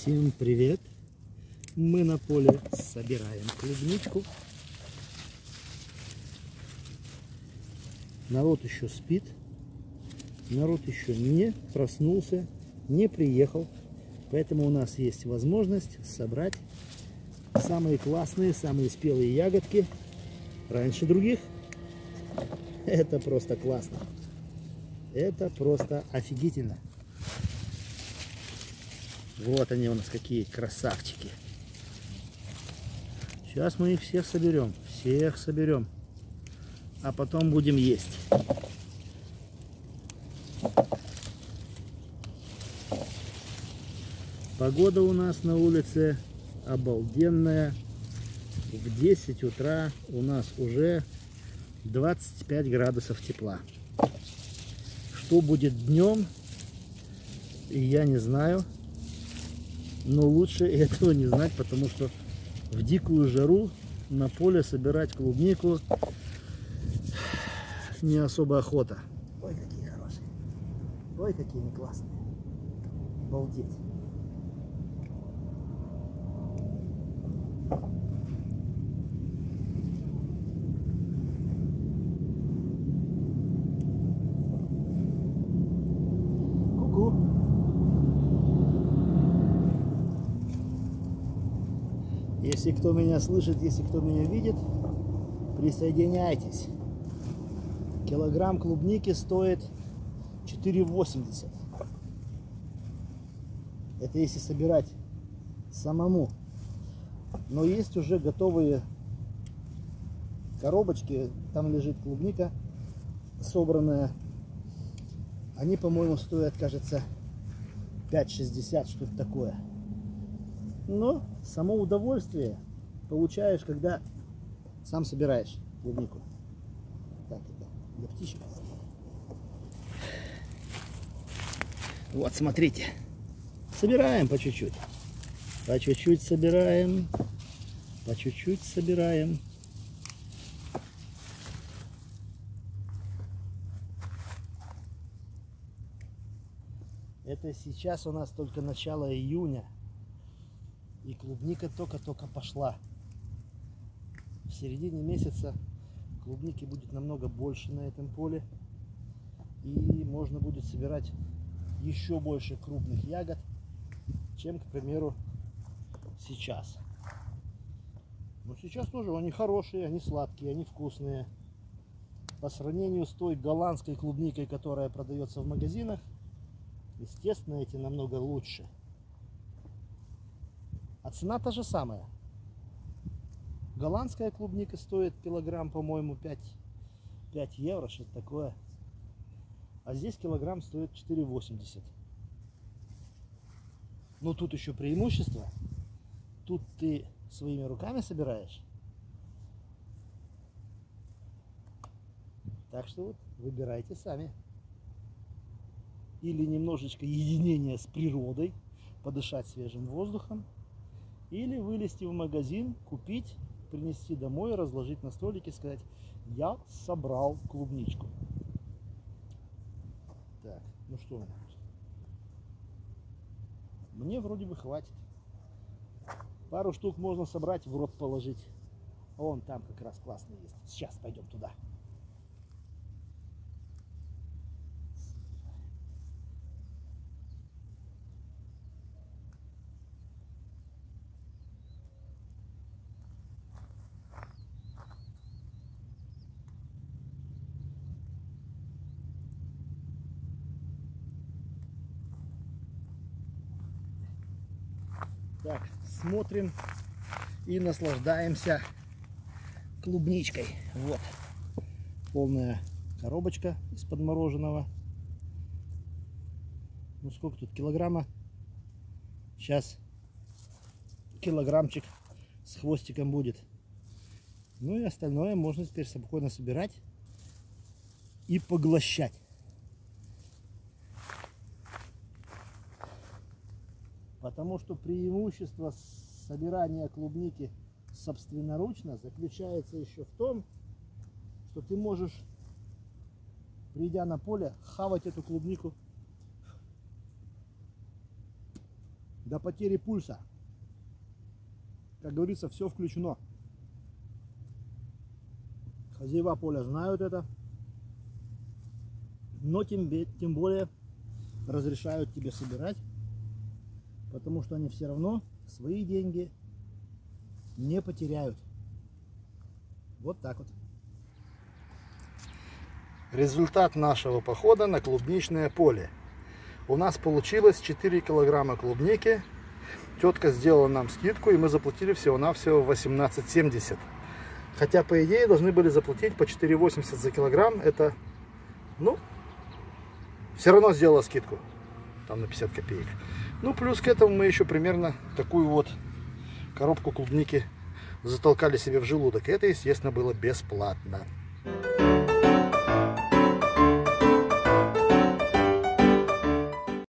Всем привет! Мы на поле собираем клубничку. Народ еще спит. Народ еще не проснулся, не приехал. Поэтому у нас есть возможность собрать самые классные, самые спелые ягодки раньше других. Это просто классно. Это просто офигительно. Вот они у нас какие красавчики. Сейчас мы их всех соберем. Всех соберем. А потом будем есть. Погода у нас на улице обалденная. В 10 утра у нас уже 25 градусов тепла. Что будет днем, я не знаю. Но лучше этого не знать, потому что в дикую жару на поле собирать клубнику не особо охота. Ой, какие хорошие. Ой, какие они классные. Обалдеть. Ку-ку. Если кто меня слышит, если кто меня видит, присоединяйтесь. Килограмм клубники стоит 4,80. Это если собирать самому. Но есть уже готовые коробочки. Там лежит клубника собранная. Они, по-моему, стоят, кажется, 5,60, что-то такое. Но само удовольствие получаешь, когда сам собираешь клубнику. Так, это для птичек. Вот, смотрите. Собираем по чуть-чуть. По чуть-чуть собираем. По чуть-чуть собираем. Это сейчас у нас только начало июня. И клубника только-только пошла. В середине месяца клубники будет намного больше на этом поле. И можно будет собирать еще больше крупных ягод, чем, к примеру, сейчас. Но сейчас тоже они хорошие, они сладкие, они вкусные. По сравнению с той голландской клубникой, которая продается в магазинах, естественно, эти намного лучше. А цена та же самая. Голландская клубника стоит килограмм, по-моему, 5 евро, что-то такое. А здесь килограмм стоит 4,80. Но тут еще преимущество. Тут ты своими руками собираешь. Так что вот, выбирайте сами. Или немножечко единения с природой, подышать свежим воздухом. Или вылезти в магазин, купить, принести домой, разложить на столике, сказать: я собрал клубничку. Так, ну что, мне вроде бы хватит. Пару штук можно собрать, в рот положить. Вон там как раз классный есть. Сейчас пойдем туда. Так, смотрим и наслаждаемся клубничкой. Вот полная коробочка из-под мороженого. Ну сколько тут? Килограмма? Сейчас килограммчик с хвостиком будет. Ну и остальное можно теперь спокойно собирать и поглощать. Потому что преимущество собирания клубники собственноручно заключается еще в том, что ты можешь, придя на поле, хавать эту клубнику до потери пульса. Как говорится, все включено. Хозяева поля знают это, но тем более разрешают тебе собирать, потому что они все равно свои деньги не потеряют. Вот так вот. Результат нашего похода на клубничное поле. У нас получилось 4 килограмма клубники. Тетка сделала нам скидку, и мы заплатили всего-навсего 18,70. Хотя, по идее, должны были заплатить по 4,80 за килограмм. Это, ну, все равно сделала скидку. Там на 50 копеек. Ну, плюс к этому мы еще примерно такую вот коробку клубники затолкали себе в желудок. И это, естественно, было бесплатно.